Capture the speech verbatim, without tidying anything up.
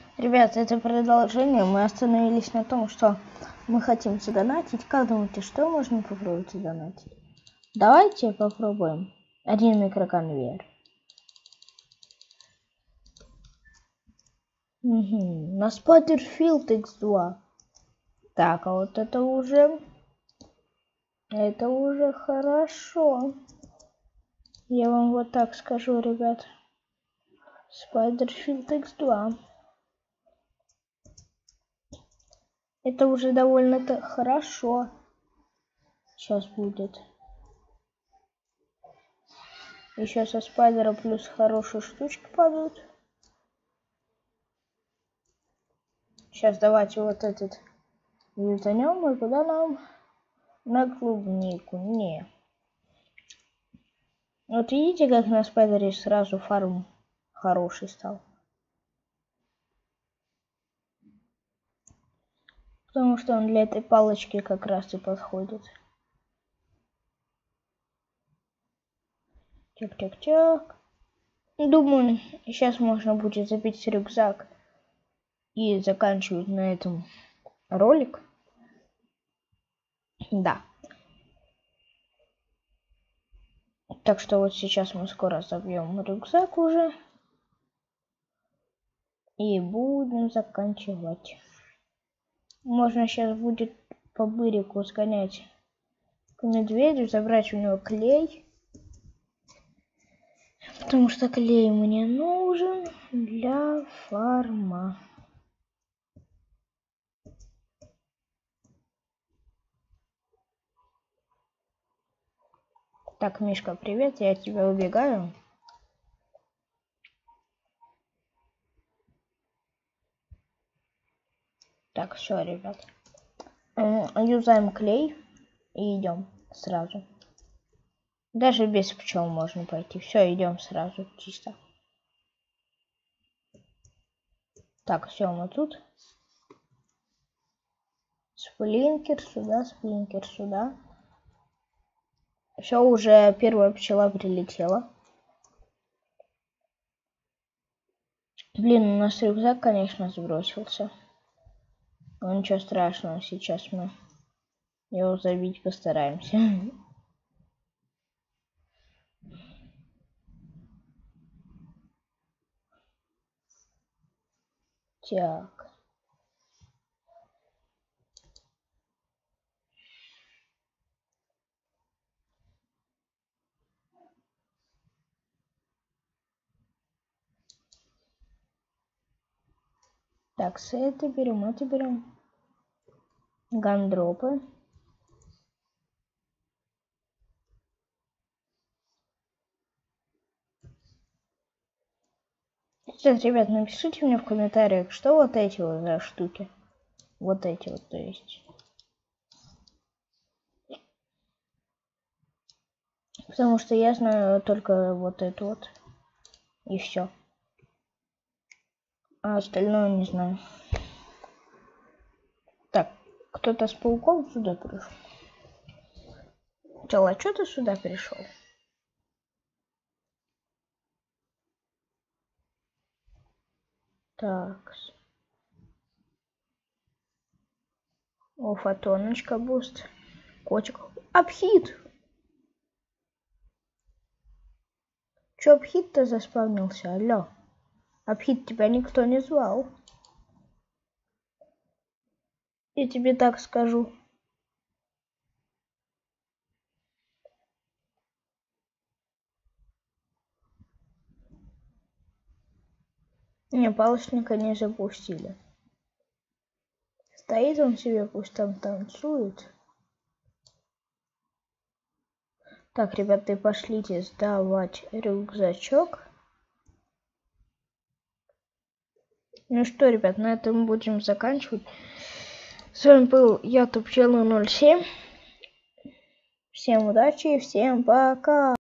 Ребят, это продолжение. Мы остановились на том, что мы хотим задонатить. Как думаете, что можно попробовать задонатить? Давайте попробуем. Один микроконвейер. Угу. На Spiderfield икс два. Так, а вот это уже... Это уже хорошо. Я вам вот так скажу, ребят. Spiderfield икс два. Это уже довольно-то хорошо. Сейчас будет. Еще со спайдера плюс хорошие штучки падают. Сейчас давайте вот этот лютанем, и куда нам? На клубнику. Не. Вот видите, как на спайдере сразу фарм хороший стал. Потому что он для этой палочки как раз и подходит. Тяк-тяк-тяк. Думаю, сейчас можно будет забить рюкзак и заканчивать на этом ролик. Да. Так что вот сейчас мы скоро забьем рюкзак уже. И будем заканчивать. Можно сейчас будет по бырику сгонять к медведю, забрать у него клей. Потому что клей мне нужен для фарма. Так, Мишка, привет, я от тебя убегаю. Так, все, ребят. Юзаем клей и идем сразу. Даже без пчел можно пойти. Все, идем сразу, чисто. Так, все, мы тут. Сплинкер сюда, сплинкер сюда. Все, уже первая пчела прилетела. Блин, у нас рюкзак, конечно, сбросился. Но ничего страшного, сейчас мы его забить постараемся. Так. Так, с это берем, это берем. Гандропы. Сейчас, ребят, напишите мне в комментариях, что вот эти вот за штуки. Вот эти вот, то есть. Потому что я знаю только вот это вот. И все. А остальное не знаю. Так, кто-то с пауком сюда пришел. Чел, а что ты сюда пришел? Так. О, фотоночка, буст. Котик. Обхит! Чё обхит-то заспавнился? Алло. Обхит, тебя никто не звал. Я тебе так скажу. Не, палочника не запустили. Стоит он себе, пусть там танцует. Так, ребята, пошлите сдавать рюкзачок. Ну что, ребят, на этом будем заканчивать. С вами был я, Тупчела ноль семь. Всем удачи и всем пока.